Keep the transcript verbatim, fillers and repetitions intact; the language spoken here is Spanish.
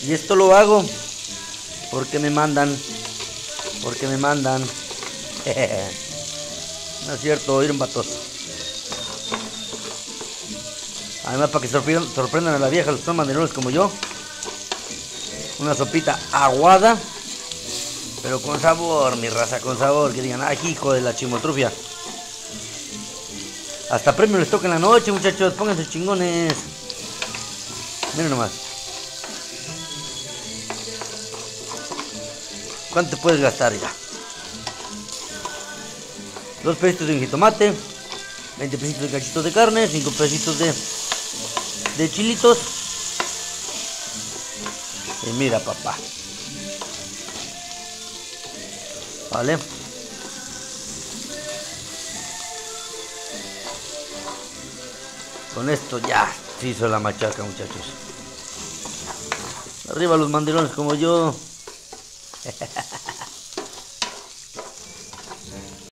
Y esto lo hago porque me mandan. Porque me mandan. No es cierto, oír vatos. Además, para que sorprendan, sorprendan a la vieja, los son mandilones como yo. Una sopita aguada, pero con sabor, mi raza, con sabor. Que digan, ay, hijo de la chimotrufia. Hasta premio les toca en la noche, muchachos. Pónganse chingones. Miren nomás. ¿Cuánto te puedes gastar ya? Dos pesitos de jitomate, veinte pesitos de cachitos de carne, cinco pesitos de, de chilitos. Y mira, papá. Vale. Con esto ya se hizo la machaca, muchachos. Arriba los mandilones como yo.